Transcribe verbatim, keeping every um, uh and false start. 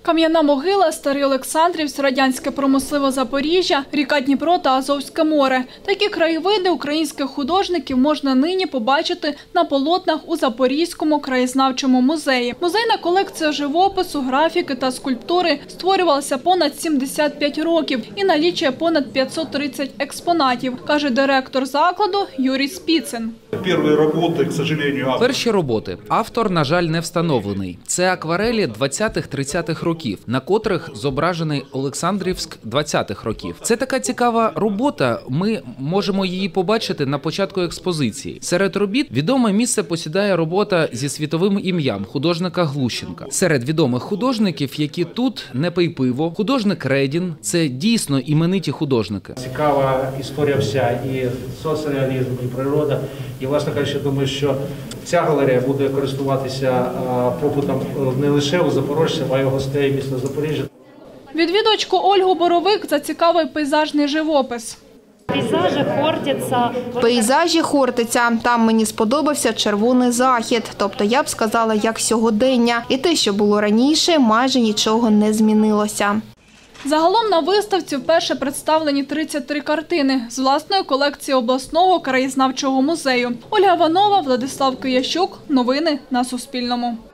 Кам'яна могила, Старий Олександрівськ, радянське промислове Запоріжжя, ріка Дніпро та Азовське море. Такі краєвиди українських художників можна нині побачити на полотнах у Запорізькому краєзнавчому музеї. Музейна колекція живопису, графіки та скульптури створювалася понад сімдесят п'ять років і налічує понад п'ятсот тридцять експонатів, каже директор закладу Юрій Спіцин. Перші роботи. Автор, на жаль, не встановлений. Це акварелі двадцятих-тридцятих років, на котрих зображений Олександрівськ двадцятих років. Це така цікава робота, ми можемо її побачити на початку експозиції. Серед робіт відоме місце посідає робота зі світовим ім'ям художника Глущенка. Серед відомих художників, які тут, не пий пиво, художник Редін – це дійсно імениті художники. Цікава історія вся, і соцреалізм, і природа. І, власне кажучи, думаю, що ця галерея буде користуватися попитом не лише у запорожців, а й у гостей міста Запоріжжя. Відвідувачку Ольгу Боровик зацікавив пейзажний живопис. Пейзажі Хортиця. Пейзажі Хортиця. Там мені сподобався червоний захід. Тобто, я б сказала, як сьогодення. І те, що було раніше, майже нічого не змінилося. Загалом на виставці вперше представлені тридцять три картини з власної колекції обласного краєзнавчого музею. Ольга Іванова, Владислав Киящук. Новини на Суспільному.